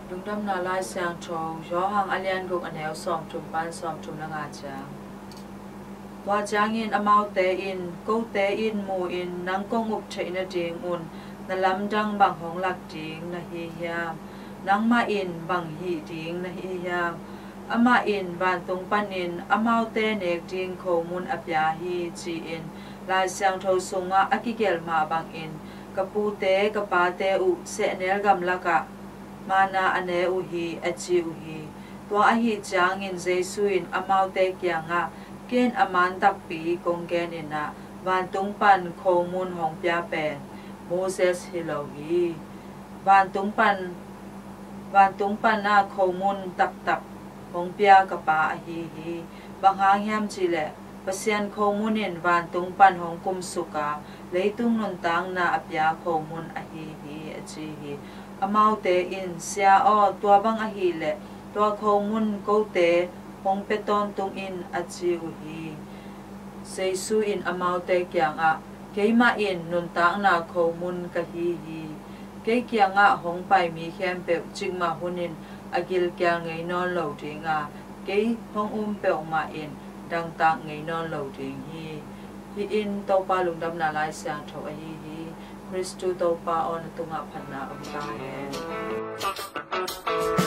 lung dam na lai sang tho yo hang alian guk anel som tum pan som tum na nga chang wa chang in amau te in ko te in mu in nang kong up thei na ding un na lam dang bang hong lak ding na hi hiam nang ma in bang hi ding na hi hiam ama in ban tung pan in amau te nek ding kho mun apya hi chi in lai sang tho sunga akigel ma bang in kapu te kapa te u se nel gam laka mana ane u hi achi u hi to a hi chang in jesu in amau te kya nga ken aman tak pi kong gen ina van tung pan kho mun hong pya pen Moses hilogi van tung pan na kho mun tak tak hong pya kapa hi hi bang hang yam chile pasian kho munin van tung pan hong kum suka leitung nun tang na apya kho mun a hi hi achi hi amau te in sia o tua bang a hi le tua kho mun ko te hong peton tung in achi u hi Jesu in amau te kyang a keima in nun tang na kho mun ka hi hi ke kyang a hong pai mi khem pe chingma hunin agil kyang ngei non lo dinga ke hong pe ma in dang ta ngei non lo ding hi in to pa lung dam na lai sang tho a hi hi Christu to pa on tunga phanna om ta he